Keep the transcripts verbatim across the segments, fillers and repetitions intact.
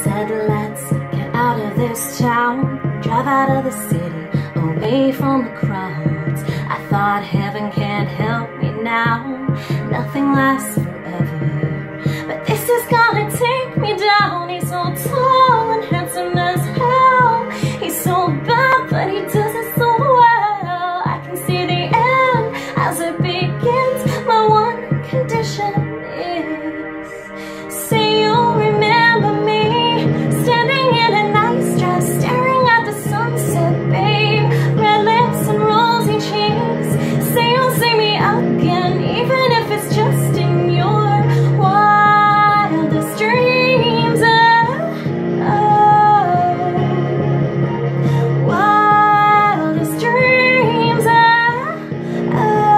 said, let's get out of this town, drive out of the city, away from the crowds. I thought heaven can't help me now, nothing lasts forever, but this is gonna take me down. He's so tall and handsome as hell, he's so bad but he does it so well. I can see the end as it begins. My one condition is, say you'll remember me, standing in a nice dress, staring at the sunset, babe, red lips and rosy cheeks. Say you'll see me again, even if it's just in your wildest dreams. Oh, oh, wildest dreams. Oh,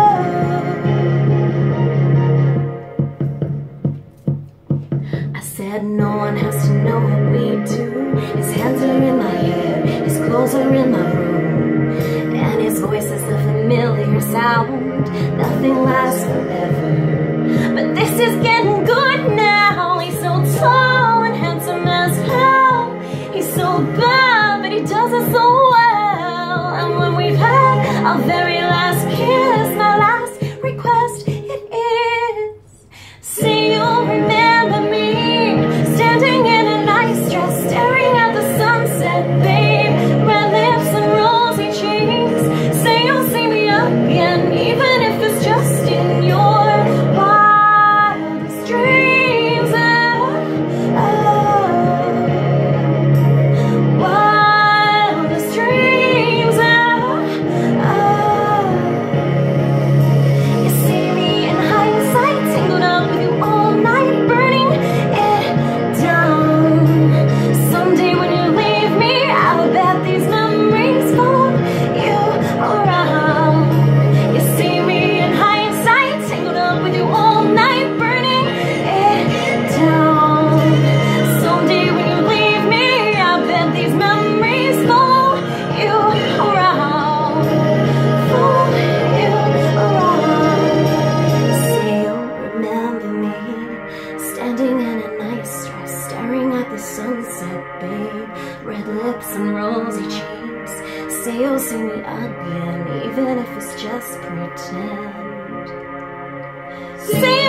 oh. I said no one has to know what we do. His hands are in my hair, his clothes are in my room, and his voice is the familiar sound. Nothing lasts forever, but this is getting good now. He's so tall and handsome as hell, he's so bad but he does it so well. And when we've had our very last kiss, my last request it is, say you'll remember me, standing in a nice dress, staring at the sunset, babe, red lips and rosy cheeks. Say you'll see me again, even if it's just in your wildest dreams. Oh, oh, wildest dreams. Oh, oh. You see me in hindsight, tangled up with you all night, burning it down. Someday when you leave me, I'll bet these memories follow you around. You see me in hindsight, tangled up with you all night, burning it down. Someday when you leave me, I'll bet these memories follow you around, follow you around. Say you'll remember me, standing in a nice dress, staring at the sunset, babe, red lips and rosy cheeks. Say you'll see me again, even if it's just pretend. Say